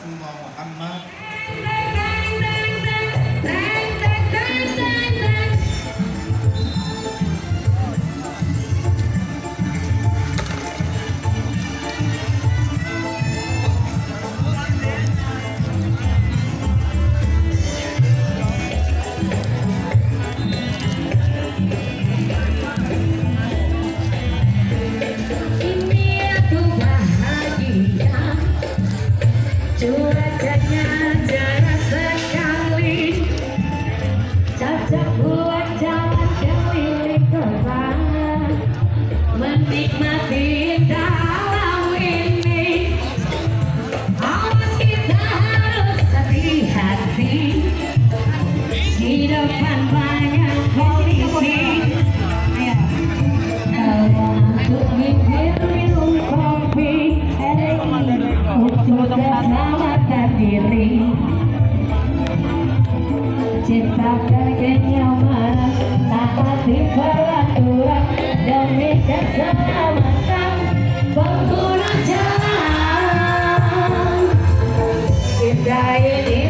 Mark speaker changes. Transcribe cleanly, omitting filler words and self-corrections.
Speaker 1: Rasulullah Muhammad.
Speaker 2: Cuacanya cerah sekali, cocok buat jalan keliling kota, menikmati dalam ini. Awas kita harus hati-hati, di depan banyak polisi. Untuk minum kopi, untuk keselamatan diri, ciptakan kenyamanan, taati peraturan demi keselamatan pengguna jalan. Indah ini